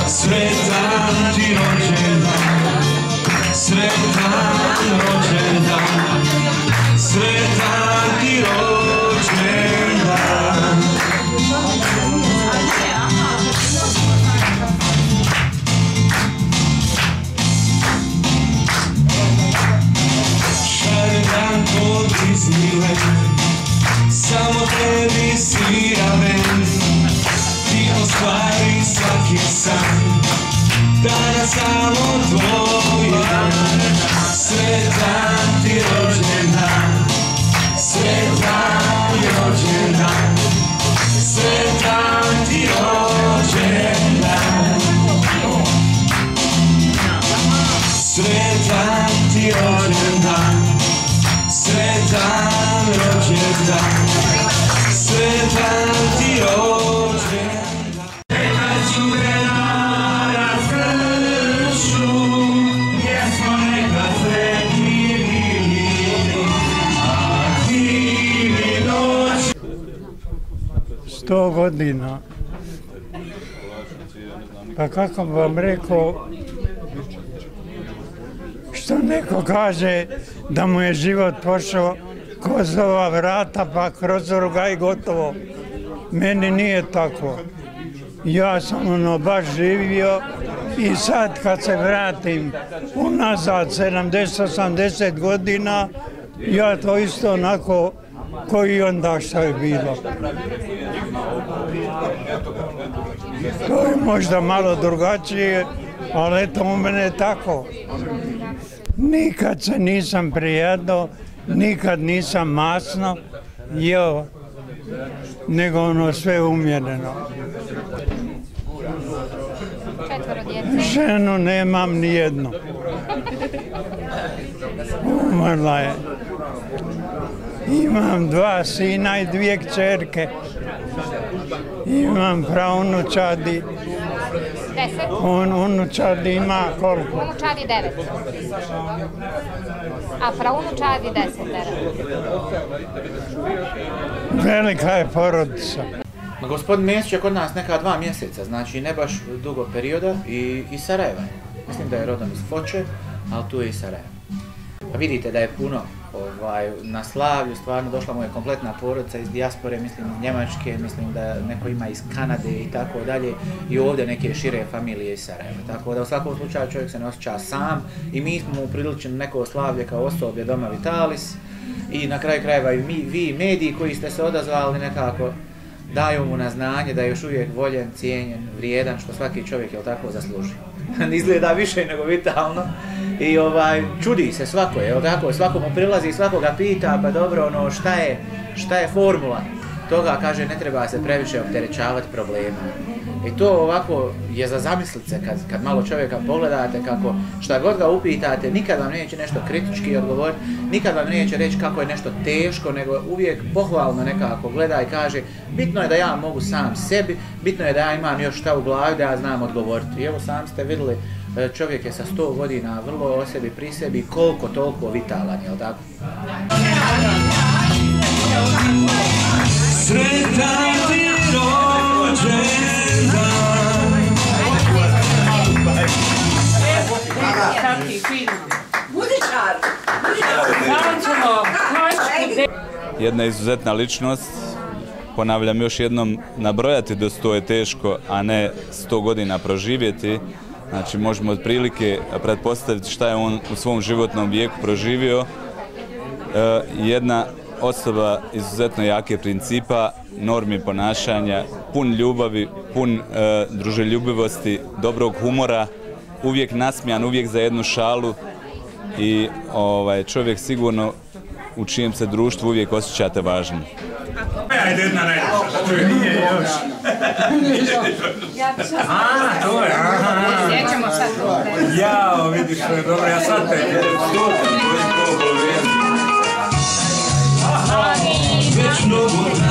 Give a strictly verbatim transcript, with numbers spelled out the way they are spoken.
Sretan ti rođendan, sretan rođendan, sretan ti rođendan. Šarendan po Disneyland, samo tebi sviraven, ti ostvari svaki san, danas samo tvoja. Sretan ti rođendan, sretan ti rođendan, sretan ti rođendan, sretan ti rođendan, sretan rođendan, sretan ti rođendan. Neka čuvena razgršu, gdje smo nekad sretni bili, a ti mi noć. Sto godina. Pa kako bi vam rekao, što neko kaže da mu je život pošao kroz ova vrata pa kroz ruga i gotovo. Meni nije tako. Ja sam ono baš živio i sad kad se vratim unazad sedamdeset osamdeset godina, ja to isto onako koji onda što je bilo. To je možda malo drugačije, ali eto u mene je tako. Nikad se nisam prijedao, nikad nisam masno jeo, nego ono sve umjereno. Ženu nemam ni jednu. Umrla je. Imam dva sina i dvije kćerke. Imam praunučadi. Deset? On unučadi ima koliko? Unučadi devet. A praunučadi deset. Velika je porodica. Gospodin Mesić je kod nas neka dva mjeseca, znači ne baš dugo perioda i iz Sarajeva. Mislim da je rodom iz Foče, ali tu je i Sarajevo. Pa vidite da je puno ovaj, na slavlju, stvarno došla mu je kompletna porodica iz dijaspore, mislim iz Njemačke, mislim da neko ima iz Kanade i tako dalje i ovdje neke šire familije iz Sarajeva. Tako da u svakom slučaju čovjek se ne osjeća sam i mi smo mu priličili neko slavlje kao osoblje Doma Vitalis i na kraju krajeva i mi, vi mediji koji ste se odazvali nekako daju mu na znanje da je još uvijek voljen, cijenjen, vrijedan, što svaki čovjek je tako zasluži. Izgleda više nego vitalno i ovaj, čudi se svako, je tako, svako mu prilazi, svako ga pita, pa dobro, ono, šta je, šta je formula toga, kaže, ne treba se previše opterećavati problema. I to ovako je za zamislit se kad, kad malo čovjeka pogledate, kako šta god ga upitate, nikad vam neće nešto kritički odgovoriti, nikad vam neće reći kako je nešto teško, nego uvijek pohvalno nekako gleda i kaže bitno je da ja mogu sam sebi, bitno je da ja imam još šta u glavi da ja znam odgovoriti. I evo sami ste vidjeli, čovjek je sa sto godina vrlo o sebi pri sebi, koliko toliko vitalan, jel tako? Sretan ti rođendan. Jedna izuzetna ličnost, ponavljam još jednom, nabrojati da sto je teško, a ne sto godina proživjeti. Znači možemo otprilike pretpostaviti šta je on u svom životnom vijeku proživio. E, jedna osoba izuzetno jake principa, normi ponašanja, pun ljubavi, pun e, druželjubivosti, dobrog humora, uvijek nasmijan, uvijek za jednu šalu i ovaj, čovjek sigurno u čijem se društvu uvijek osjećate važno. Ajde jedna najljepša, da tu je. Nije još. A, to je, aha. Sjećamo sad to. Jao, vidiš, to je dobro, ja sad te. Aha, već mnogo